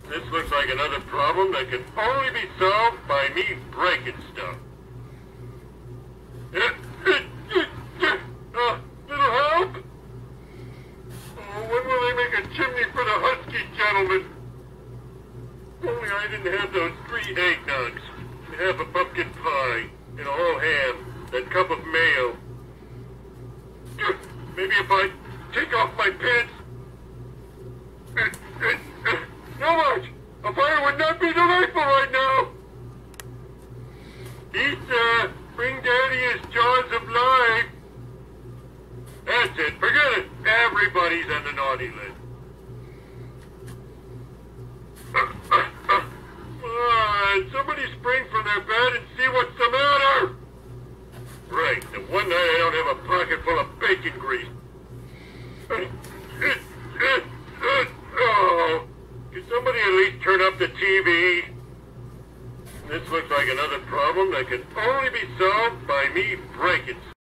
This looks like another problem that can only be solved by me breaking stuff. Little help? Oh, when will they make a chimney for the husky gentleman? Only I didn't have those 3 eggnogs, and half a pumpkin pie, and a whole ham, that cup of mayo. Maybe if I take off my pants. No much! A fire would not be delightful right now! Pizza! Bring Daddy his jaws of life! That's it, forget it! Everybody's on the naughty list. Somebody spring from their bed and see what's the matter! Right, the one night I don't have a pocket full of bacon grease. Oh, can somebody at least turn up the TV? This looks like another problem that can only be solved by me breaking